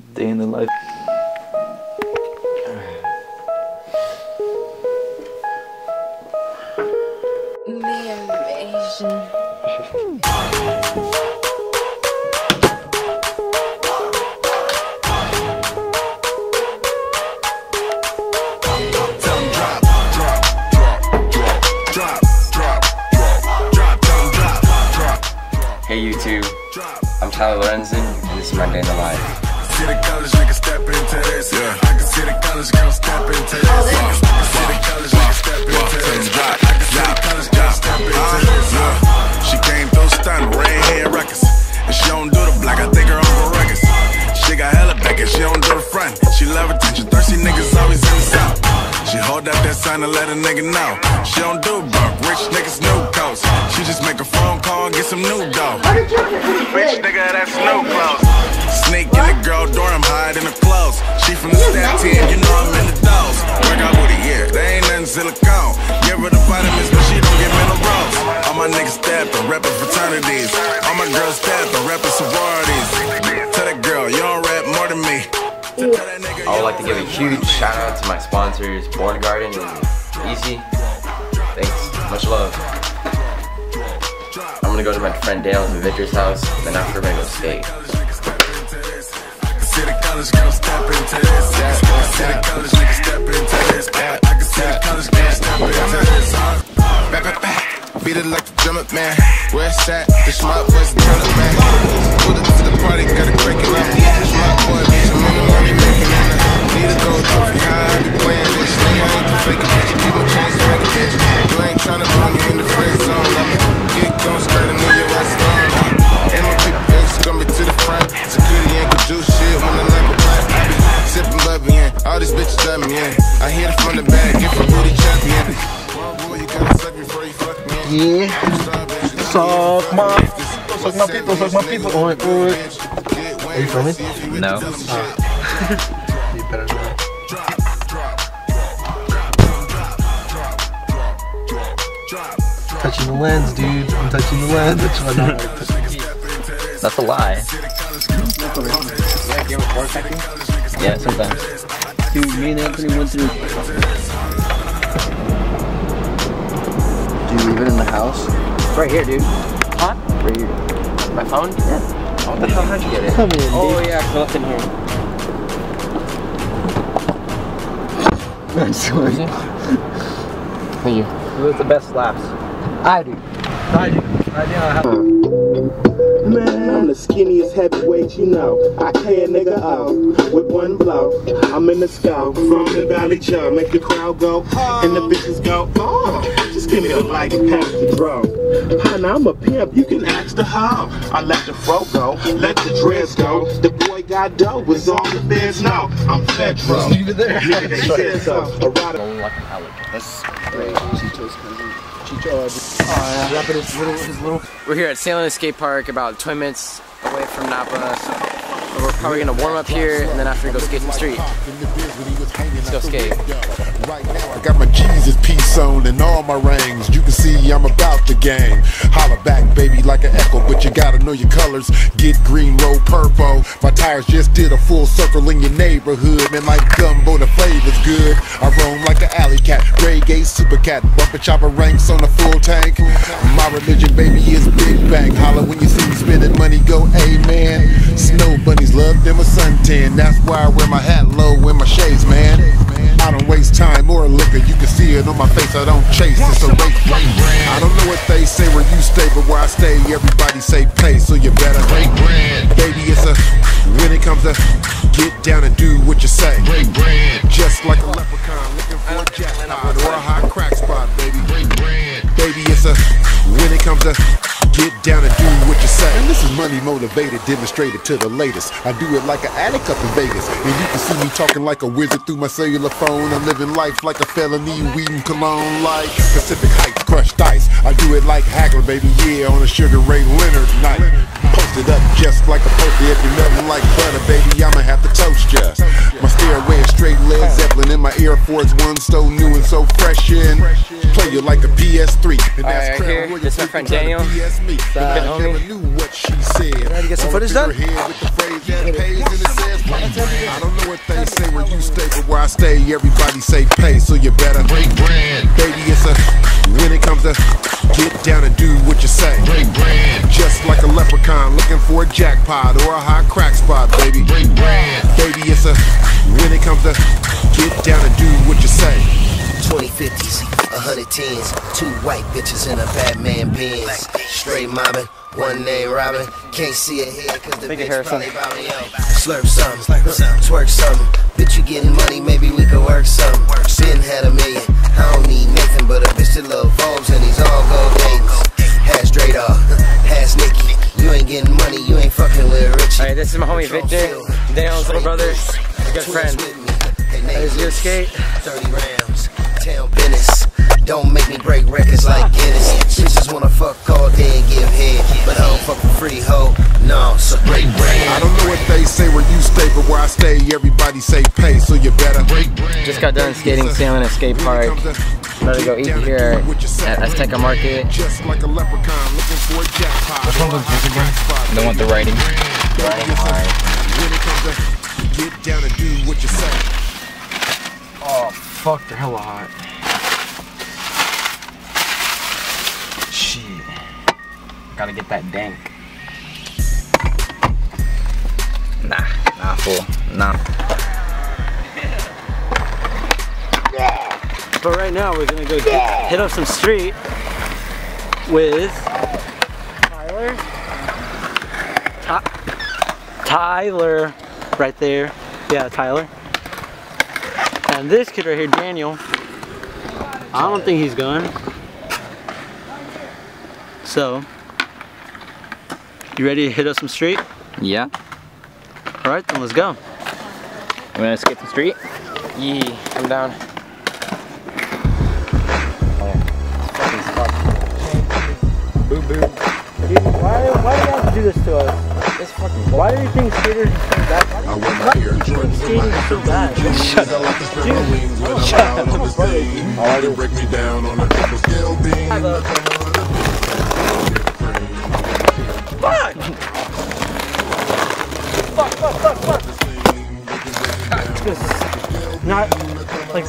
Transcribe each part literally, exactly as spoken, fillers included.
Day in the life. Me Asian. Hey YouTube, I'm Lorenzen, and this is my day in the life. See the college nigga step into this. Yeah. I can see the college girl step into this. I can see the college nigga step into this. I can see the college girl step into this. She came through stunning, red hair records, and she don't do the black. I think her uncle records. She got hella back and she don't do the front. She love attention, thirsty niggas always in the south. She hold up that sign and let a nigga know. She don't do broke, rich niggas new coats. She just make a phone call and get some new dough. Rich nigga, that's new clothes. Sneak in the girl dorm, hide in the clothes. She from the stat team, you know I'm in the dolls. Work out with it, yeah, they ain't nothing silicone. Give her the vitamins, but she don't get minerals. All my niggas steppin', reppin' fraternities. All my girls steppin', reppin' sororities. Tell that girl, you don't rap more than me. I would like to give a huge shout out to my sponsors, Born Garden and Easy. Thanks, much love. I'm gonna go to my friend Dale's and Victor's house, and then after we're gonna go skate. See the college girl step into this. I can see the college nigga step into this. I can see the college girl step into this. Back, back, back. Beat it like the drum up, man. Where's that? The smart boys the turn up, man. Pull up to the party, gotta break it up. Smart boy, bitch, I'm on the money making it. Need a gold trophy, high, I be playing this. Nigga, I ain't the fake bitch. People change the record, bitch. You ain't tryna bring me in the friend zone. Get gon' skirt and know your ass on. And my people ain't coming to the front. Security ain't gon' do shit when the lamp is black. I be sipping bubby, yeah. All these bitches love me, yeah. I hit it from the back, get from booty champion. Boy, you gotta suck me before you fuck me. Yeah. Suck my, suck my people, suck my people. Oi, oi. Are you filming? No. Ah. You better not. Touching the lens, dude. I'm touching the lens. That's why I'm not touching. That's a lie. Yeah, sometimes. Dude, me and Anthony went through. Do you leave it in the house? It's right here, dude. Huh? Right here. My phone? Yeah. What the hell, how'd you get it? Come in, dude. Oh yeah, I left in here. Nice one. Thank you. Who has the best slaps? I do. I do. I do. I have Man, I'm the skinniest heavyweight you know. I tear a nigga out with one blow. I'm in the scout from the Valley Joe. Make the crowd go and the bitches go, oh, just give me a light pass the bro. Honey, I'm a pimp, you can ask the hoe. I let the fro go, let the dreads go. The boy got dough, was all the feds know. I'm Fedro. leave it there. Nigga, they said so. A rider. That's great. Chicho's cousin. Chicho, oh, yeah. His little, his little. We're here at Salem Skate Park, about twenty minutes away from Napa. So we're probably gonna warm up here, and then after we go skate in the street. Let's go skate. I got my Jesus piece on and all my rings. You can see I'm about the game. Holla back, baby, like an echo, but you gotta know your colors. Get green, roll purple. My tires just did a full circle in your neighborhood. Man, like gumbo, the flavor's good. I roam like an alley cat, reggae super cat. Bumper chopper ranks on a full tank. My religion, baby, is Big Bang. Holla when you see me spending money, go amen. Snow bunnies love them a suntan. That's why I wear my hat low and my shades, man. I don't waste time or liquor, you can see it on my face, I don't chase, it's a race. I don't know what they say where you stay, but where I stay, everybody say pay, so you better break bread. Baby, it's a, when it comes to get down and do what you say. Break bread. Just like a leprechaun looking for a jackpot or a hot crack spot, baby. Break bread. Baby, it's a, when it comes to get down and do what you say. And this is money motivated, demonstrated to the latest. I do it like an addict up in Vegas, and you can see me talking like a wizard through my cellular phone. I'm living life like a felony, weeding cologne like Pacific Heights, crushed ice. I do it like Hagler, baby, yeah, on a Sugar Ray Leonard night. Posted up just like a poster, if you're nothing like butter, baby, I'ma have to toast ya. My stairway is straight Led Zeppelin in my Air Force One, so new and so fresh in. Play you like a P S three. And that's right, here, this is my friend Daniel. Me. Uh, never knew what she said. Ready to get some footage done? With the phrase that pays and it says, stay, everybody say pay, so you better break bread. Baby, it's a, when it comes to get down and do what you say. Break bread. Just like a leprechaun looking for a jackpot or a hot crack spot, baby. Break bread. Baby, it's a, when it comes to get down and do what you say. twenty fifties, a hundred tens, two white bitches in a Batman Benz. Straight mobbing, one name Robin. Can't see it here cause the Thank you, bitch Harrison. probably bout me out. Slurp something, twerk something. Bitch, you getting money, maybe we could work something. Been had a million, I don't need nothing but a bitch that love Vogues and these all gold days. Has Dradar, has Nikki. You ain't getting money, you ain't fucking with Richie. Alright, this is my homie Victor, Dale's little brother, a good friend. That is your skate. thirty rounds, town business. Don't make me break records like Guinness. Bitches wanna fuck all day and give head, but I don't fuck for free, ho. No, so break bread. I don't know what they say where you stay, but where I stay, everybody say pay, so you better break bread. Just got done skating, sailing at skate park. About to go eat here at Azteca Market. Just like a leprechaun looking for a jackpot. Which one was this again? The one with the writing. The writing, alright. When it comes to get down and do what you say. Oh, fuck, they're hella hot. Shit. Gotta get that dank. Nah, nah, fool. Nah. But right now we're gonna go get, hit up some street with Tyler. Ty Tyler, right there. Yeah, Tyler. And this kid right here, Daniel. I don't think he's going. So, you ready to hit up some street? Yeah. All right, then let's go. You wanna skip the street? Yee, I'm down. Boo boo. Dude, why, why do you have to do this to us? It's fucking. Why do you think skaters are so bad? Why do you think skating is so bad? Shut up. Dude, shut up. All you break me down on a triple scale beam. Fuck! Fuck, fuck, fuck, fuck! Just not like.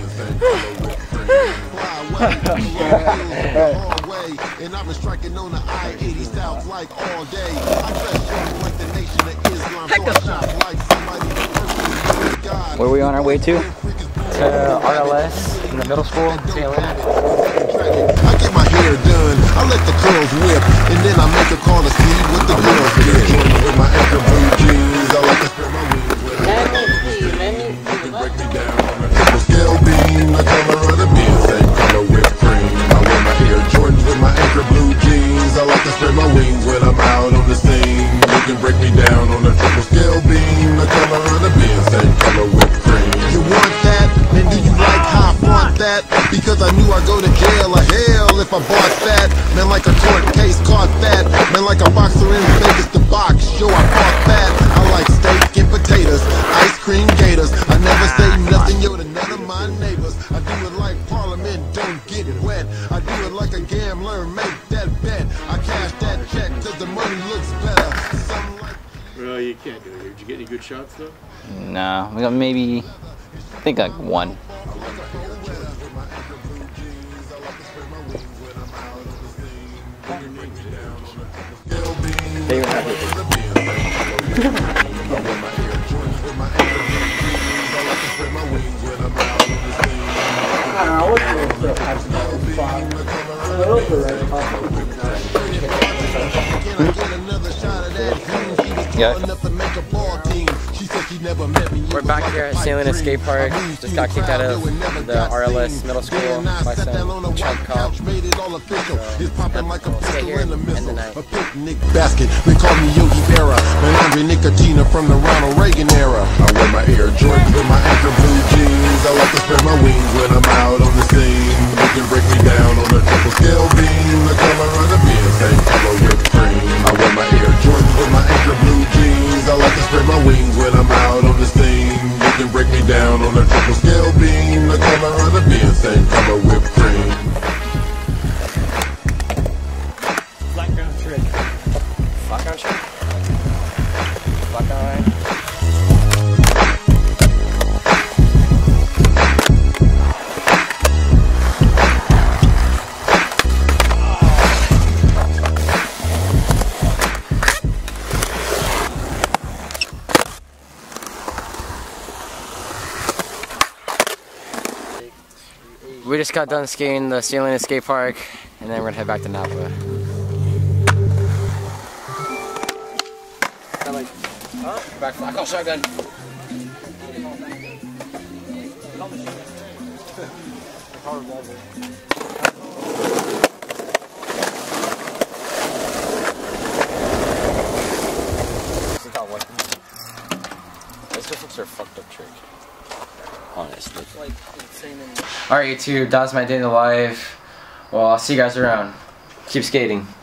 And I've been striking on the I eighty south like all day. I dress like the nation of Islam. So I shop like somebody that God. Where are we on our way to? To R L S in the middle school, sailing. I get my hair done, I let the curls whip, and then I make a call to see what the girls get. With my anchor blue jeans, I like to spread my wings with them. Break me down on a triple scale beam, the color of the beer, same color whipped cream. I wear my Air Jordans with my anchor blue jeans. I like to spread my wings when I'm out on the scene. You can break me down on a triple scale beam, the color of the beer, same color whipped cream. You want that? And do you like how I flaunt that? Because I knew I'd go to jail or hell if I bought that. Man, like a court case, caught that. Man, like a boxer in Vegas, the box show, I bought that. I like steak and potatoes, ice cream gators. I never say nothing, yo, to none of my neighbors. I do it like Parliament, don't get wet. I do it like a gambler, make that bet. I cash that check cause the money looks better. Something like Well, you can't do it here. Did you get any good shots though? No, we got maybe, I think like one. They were happy. Yeah. We're back here at Sailing Escape Park. Just got kicked out of the R L S middle school by some chump cop. So, we'll stay here and end the night. Basket, they call me Yogi Berra, man, Andre Nicotina from the Ronald Reagan era. I wear my Air Jordans with my anchor blue jeans. I like to spread my wings when I'm out on the scene. You can break me down on a triple scale beam. The color of the beer, same color whipped cream. I wear my Air Jordans with my anchor blue jeans. I like to spread my wings when I'm out on the scene. You can break me down on a triple scale beam. The color of the beer, same color whipped cream. Black ground trick. Fuck on shit. Fuck on. we just got done skating the Salinas skate park, and then we're gonna head back to Napa. Like, huh? Back, I call shotgun. This just looks like a fucked up trick. Honestly. Like insane. Alright, YouTube, that was my day in the life. Well, I'll see you guys around. Keep skating.